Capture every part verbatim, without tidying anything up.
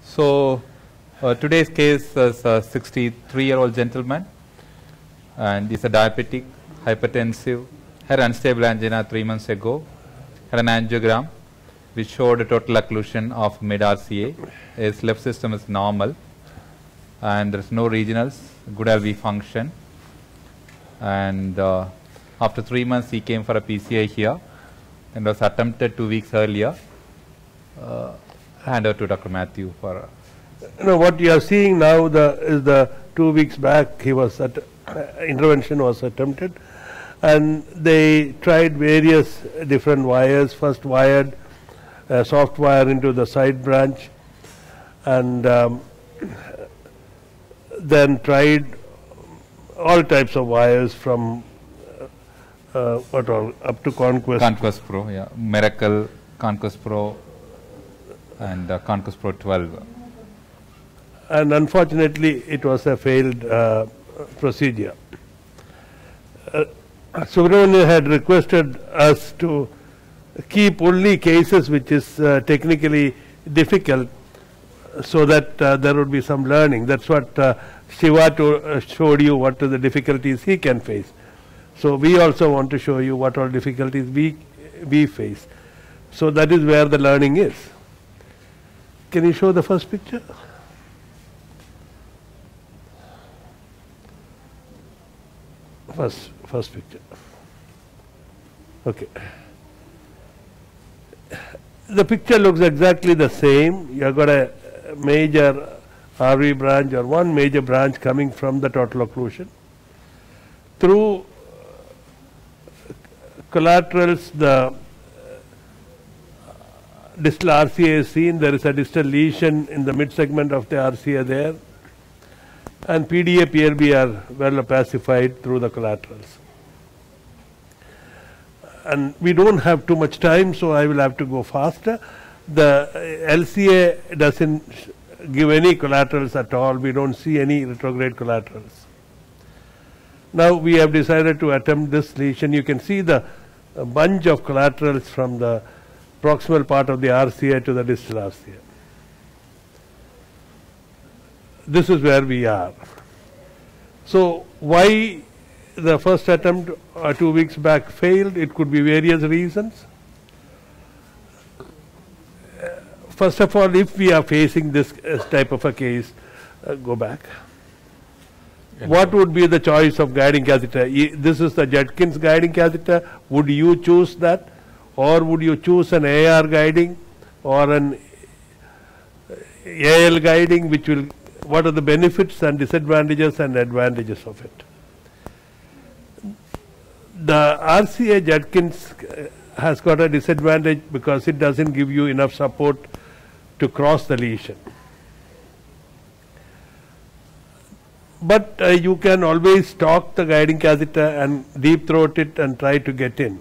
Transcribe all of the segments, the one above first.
So uh, today's case is a sixty-three-year-old gentleman, and he's a diabetic, hypertensive, had unstable angina three months ago, had an angiogram which showed a total occlusion of mid-R C A. His left system is normal, and there's no regionals, good L V function. And uh, after three months, he came for a P C I here, and was attempted two weeks earlier. Uh, hand over to Doctor Matthew for. Uh, you know, what you are seeing now the, is the two weeks back he was at, uh, intervention was attempted, and they tried various different wires. First wired a soft wire into the side branch, and um, then tried all types of wires from uh, uh, what all up to Conquest. Conquest Pro, yeah, Miracle, Conquest Pro, and uh, Conquest Pro twelve. And unfortunately, it was a failed uh, procedure. Uh, Subramanian had requested us to keep only cases which is uh, technically difficult, so that uh, there would be some learning. That's what uh, Shiva to, uh, showed you, what are the difficulties he can face. So we also want to show you what are difficulties we, we face. So that is where the learning is. Can you show the first picture? First, first picture. Okay. The picture looks exactly the same. You have got a major R V branch or one major branch coming from the total occlusion. Through collaterals, the distal R C A is seen. There is a distal lesion in the mid segment of the R C A there. And P D A, P L B are well pacified through the collaterals. And we don't have too much time, so I will have to go faster. The L C A doesn't give any collaterals at all. We don't see any retrograde collaterals. Now we have decided to attempt this lesion. You can see the bunch of collaterals from the proximal part of the R C A to the distal R C A. This is where we are. So why the first attempt uh, two weeks back failed? It could be various reasons. Uh, first of all, if we are facing this uh, type of a case, uh, go back. Yeah. What would be the choice of guiding catheter? I, this is the Judkins guiding catheter. Would you choose that? Or would you choose an A R guiding or an A L guiding, which will, what are the benefits and disadvantages and advantages of it? The R C A Judkins has got a disadvantage because it doesn't give you enough support to cross the lesion. But uh, you can always stock the guiding catheter and deep throat it and try to get in.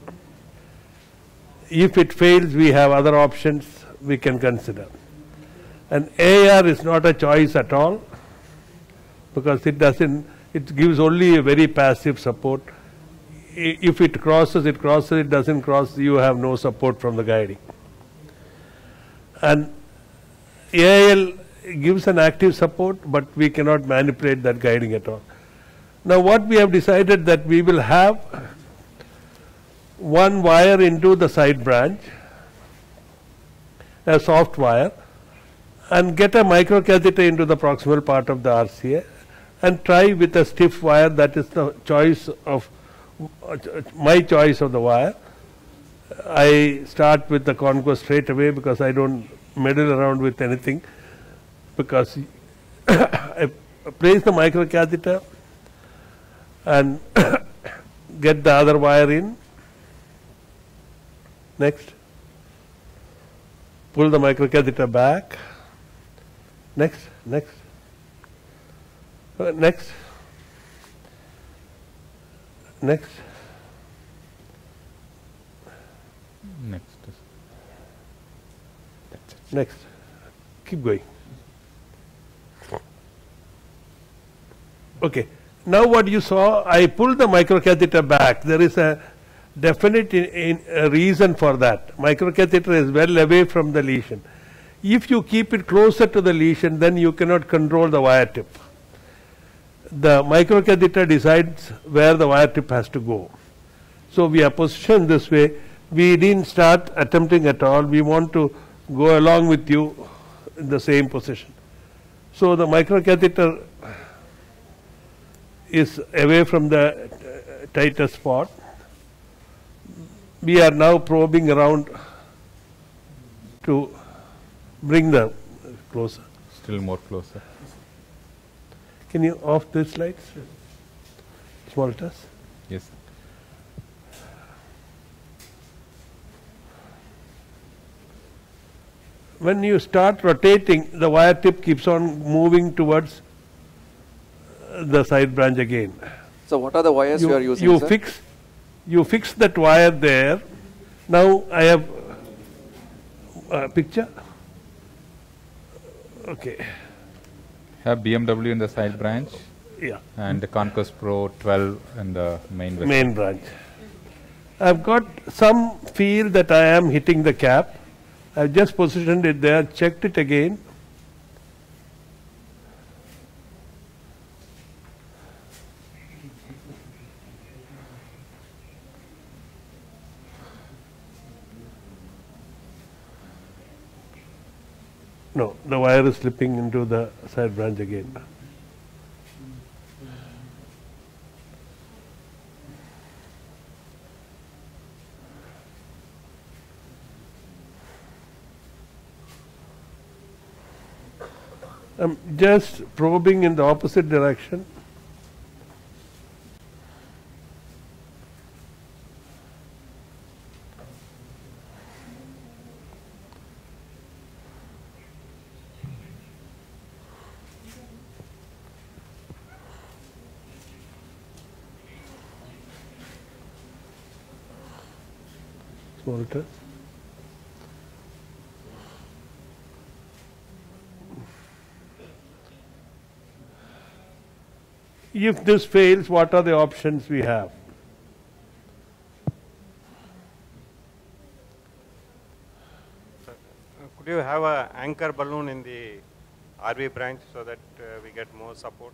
If it fails, we have other options we can consider. And A R is not a choice at all, because it doesn't, it gives only a very passive support. If it crosses, it crosses, it doesn't cross, you have no support from the guiding. And A L gives an active support, but we cannot manipulate that guiding at all. Now what we have decided, that we will have one wire into the side branch, a soft wire, and get a microcatheter into the proximal part of the R C A and try with a stiff wire. That is the choice of uh, my choice of the wire. I start with the Conquest straight away because I don't meddle around with anything, because I place the microcatheter and get the other wire in. Next, pull the microcatheter back. Next, next, uh, next, next, next, next. Keep going. Okay. Now what you saw, I pulled the microcatheter back. There is a definite in, in, uh, reason for that. Microcatheter is well away from the lesion. If you keep it closer to the lesion, then you cannot control the wire tip. The microcatheter decides where the wire tip has to go. So we are positioned this way. We didn't start attempting at all. We want to go along with you in the same position. So the microcatheter is away from the tightest spot. We are now probing around to bring them closer. Still more closer. Can you off these lights? Small test. Yes. When you start rotating, the wire tip keeps on moving towards the side branch again. So what are the wires you, You, are using, you sir? fix, you fix that wire there. Now I have a picture. Okay. Have B M W in the side branch Yeah. and the Conquest Pro twelve in the main vessel. Main branch. I've got some feel that I am hitting the cap. I've just positioned it there, checked it again. No, the wire is slipping into the side branch again. I'm just probing in the opposite direction. Small test. If this fails, what are the options we have? Could you have an anchor balloon in the R V branch so that uh, we get more support?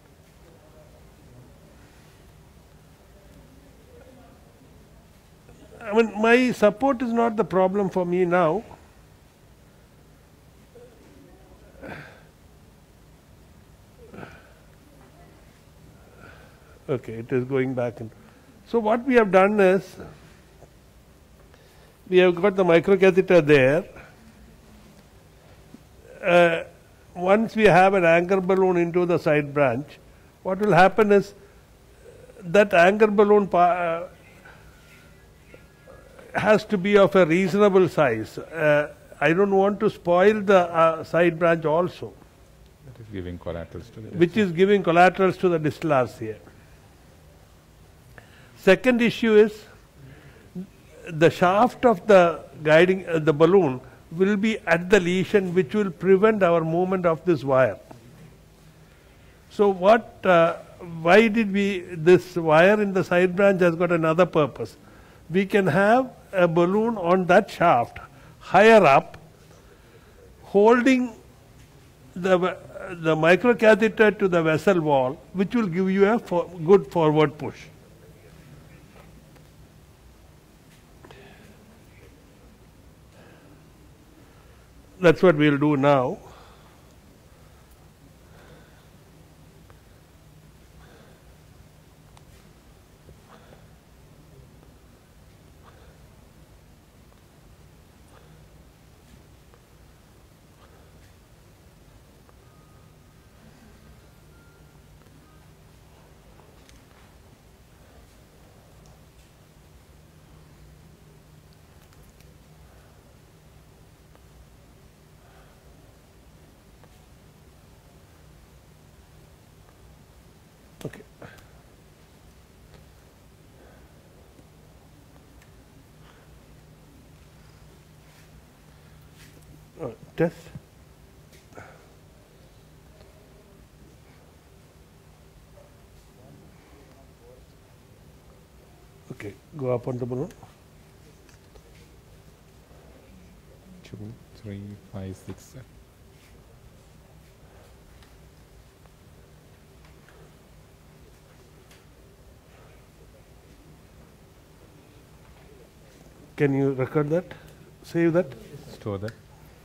I mean, my support is not the problem for me now. Okay, it is going back. In. So what we have done is, we have got the microcatheter there. Uh, once we have an anchor balloon into the side branch, what will happen is, that anchor balloon pa- uh, has to be of a reasonable size. Uh, I don't want to spoil the uh, side branch also, That is giving collaterals to the which is giving collaterals to the distal R C A. Second issue is, the shaft of the guiding uh, the balloon will be at the lesion, which will prevent our movement of this wire. So what, uh, why did we, this wire in the side branch has got another purpose. We can have a balloon on that shaft higher up, holding the, the microcatheter to the vessel wall, which will give you a for, good forward push. That's what we'll do now. Okay. Uh, test. Okay, go up on the balloon. two, three, five, six, seven. Can you record that? Save that? Store that.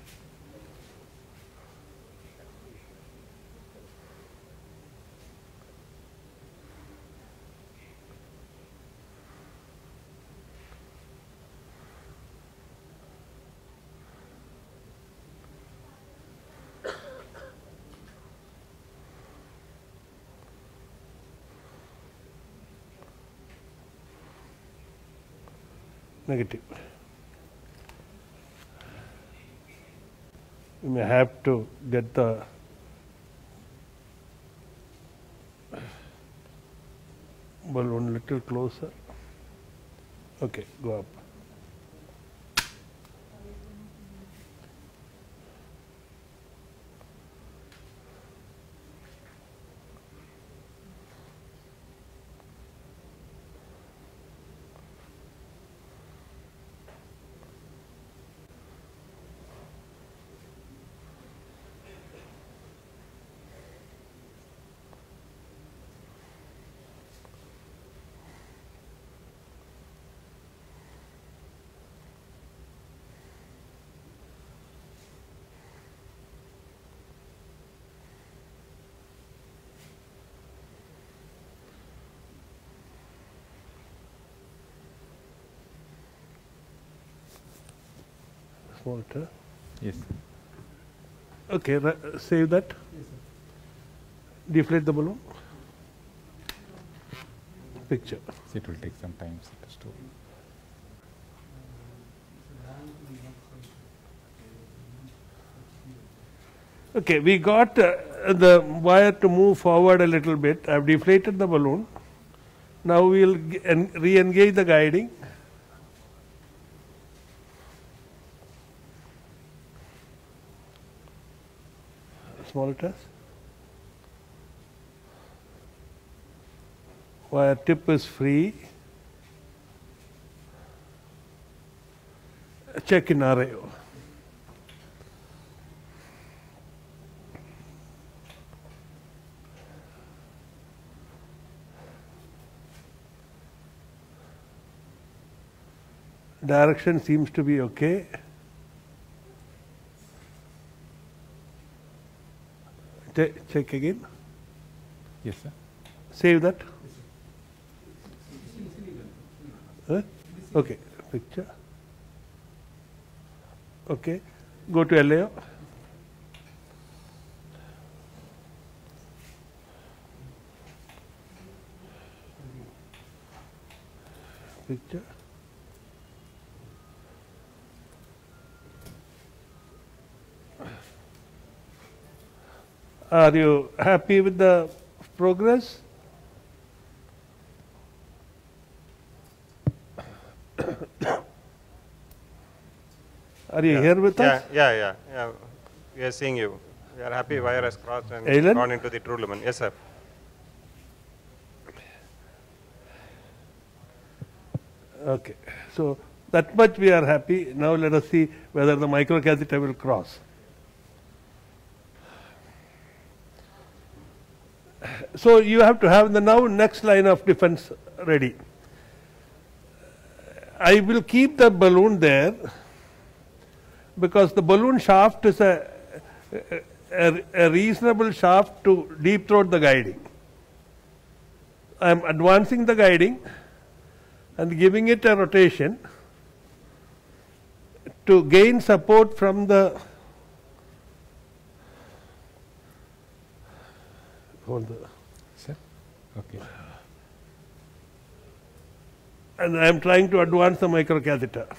Negative. You may have to get the balloon little closer. Okay, go up. Walter. Yes. Okay, ra- save that. Deflate the balloon. Picture. So it will take some time to store. Okay, we got uh, the wire to move forward a little bit. I've deflated the balloon. Now we will re-engage the guiding. Small test. Wire tip is free. Check in R A O. Direction seems to be okay. Che- check again. Yes, sir. Save that. Huh? Okay, picture. Okay, go to L A O. Picture. Are you happy with the progress? Are you Yeah. here with yeah, us? Yeah, yeah, yeah. We are seeing you. We are happy wire has crossed and Alan? gone into the true lumen. Yes, sir. Okay, so that much we are happy. Now let us see whether the microcatheter will cross. So you have to have the now next line of defense ready. I will keep the balloon there because the balloon shaft is a, a, a reasonable shaft to deep throat the guiding. I am advancing the guiding and giving it a rotation to gain support from the hold the Sir? Okay. and I am trying to advance the microcatheter.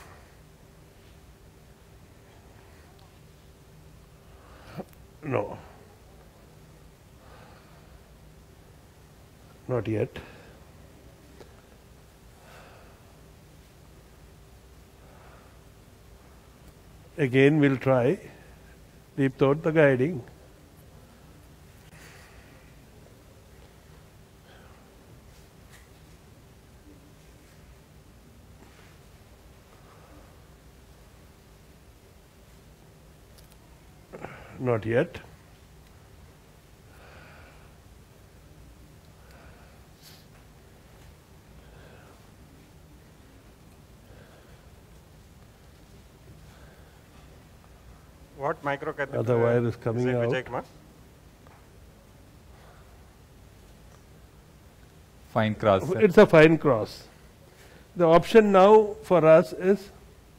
No, not yet. Again, we'll try deep throat the guiding. not yet. What microcatheter? Other wire is coming it, out. Vijay Kumar? Fine cross, sir. It's a fine cross. The option now for us is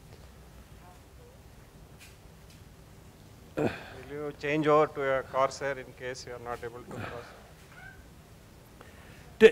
Will you change over to a Corsair in case you are not able to cross? ta-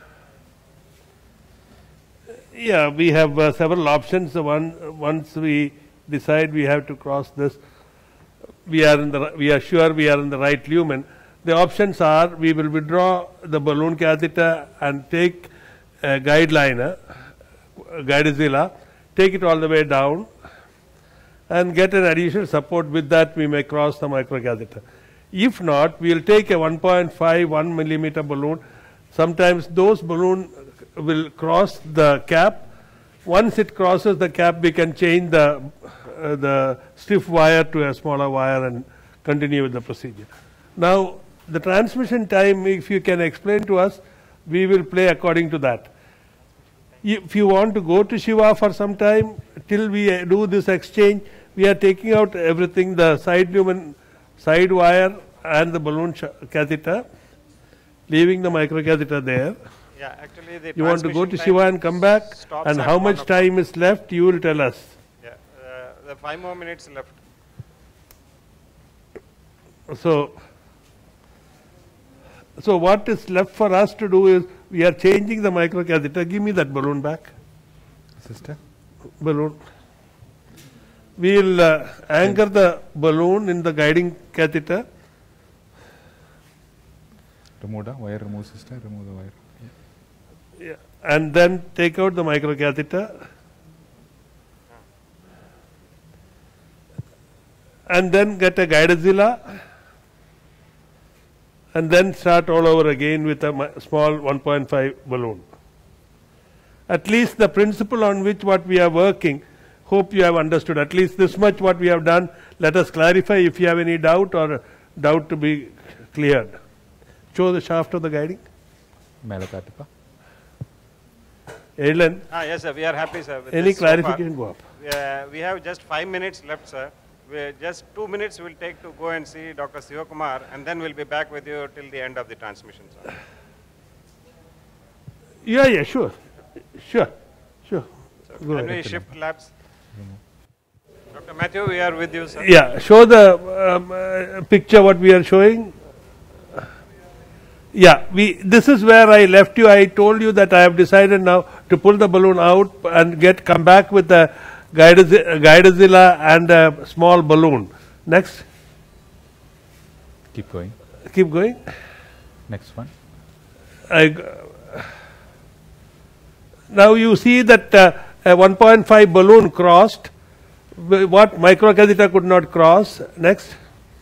yeah, we have uh, several options. The one once we decide we have to cross this, we are in the ri- we are sure we are in the right lumen. The options are we will withdraw the balloon catheter and take a guide liner, Guidezilla, take it all the way down and get an additional support. With that we may cross the microcatheter. If not, we will take a one point five one millimeter balloon. Sometimes those balloons will cross the cap. Once it crosses the cap, we can change the uh, the stiff wire to a smaller wire and continue with the procedure. Now, the transmission time, if you can explain to us, we will play according to that. If you want to go to Shiva for some time, till we uh, do this exchange, we are taking out everything, the side lumen, side wire and the balloon catheter, leaving the microcatheter there. Yeah, actually the You want to go to transmission Shiva time and come back, stops and at how one much o'clock. time is left, you will tell us. Yeah, uh, the five more minutes left. So, so what is left for us to do is, we are changing the microcatheter. Give me that balloon back. Sister? Balloon. We will uh, anchor the balloon in the guiding catheter. Remove the wire, remove sister, remove the wire. Yeah. Yeah. And then take out the microcatheter. And then get a Guidezilla. And then start all over again with a mi- small one point five balloon. At least the principle on which what we are working, hope you have understood. At least this much what we have done. Let us clarify if you have any doubt or doubt to be cleared. Show the shaft of the guiding. Mela Katipa. Ailen, Ah, yes, sir. We are happy, sir. with any this so far. clarification? Go up. Uh, we have just five minutes left, sir. We just two minutes we'll take to go and see Doctor Sivakumar, and then we'll be back with you till the end of the transmission, sir. Yeah, yeah, sure. Sure. Sure. So Go can ahead. we shift labs? Doctor Matthew, we are with you, sir. Yeah, show the um, uh, picture what we are showing. Yeah, we. This is where I left you. I told you that I have decided now to pull the balloon out and get come back with a Guidezilla and a small balloon. Next, Keep going. keep going. Next one. I, now you see that uh, a one point five balloon crossed. What microcatheter could not cross. Next.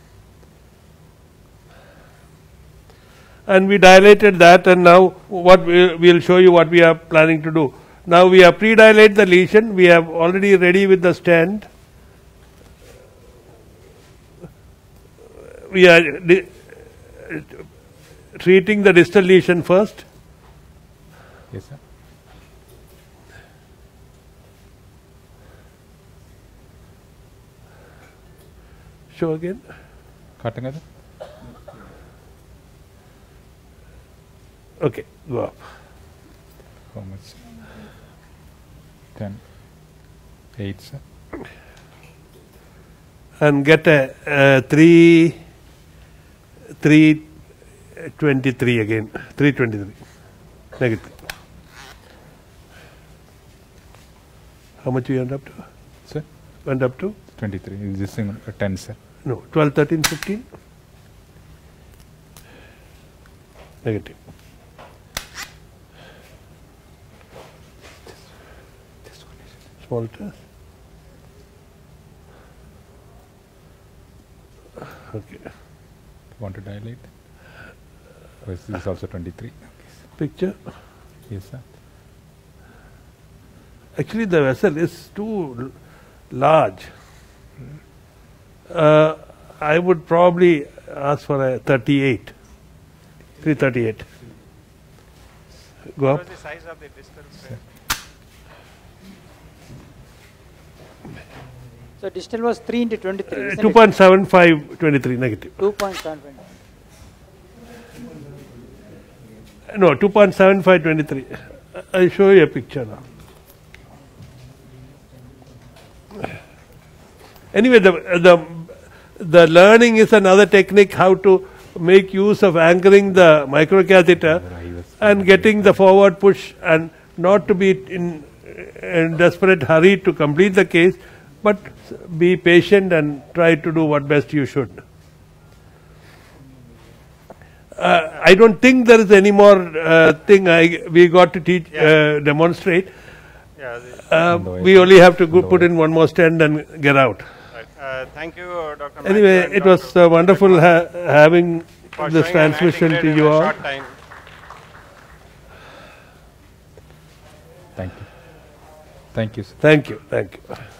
And we dilated that, and now what we will show you what we are planning to do. Now we have pre-dilate the lesion. We have already ready with the stent. We are di- treating the distal lesion first. Yes, sir. Show again. Katangada. Okay, go up. How much? ten. eight, sir. And get a, uh, three, three twenty-three again. three twenty-three. Negative. How much you went up to? Sir? Went up to? twenty-three. Is this thing uh, ten, sir? No, twelve, thirteen, fifteen. Negative. Small test. Okay. Want to dilate? Oh, this is also twenty-three. Picture. Yes, sir. Actually, the vessel is too l- large. Uh, I would probably ask for a thirty-eight, three thirty-eight. Go What up. was the size of the distal square? So distal was three into twenty-three. isn't two it? point seven five, twenty-three, negative. two point seven five. No, two point seven five, twenty-three. I'll show you a picture now. Anyway, the, the, the learning is another technique how to make use of anchoring the microcatheter and getting the forward push, and not to be in, in desperate hurry to complete the case, but be patient and try to do what best you should. Uh, I don't think there is any more uh, thing I, we got to teach, uh, demonstrate. Yeah, the, Uh, we only have to go put in one more stent and get out. right. Uh, thank you, Doctor Anyway, Matthew and it was Doctor uh, wonderful ha having for this showing an transmission antigrade to in you a all. short time. Thank you. Thank you. Sir. Thank you, thank you.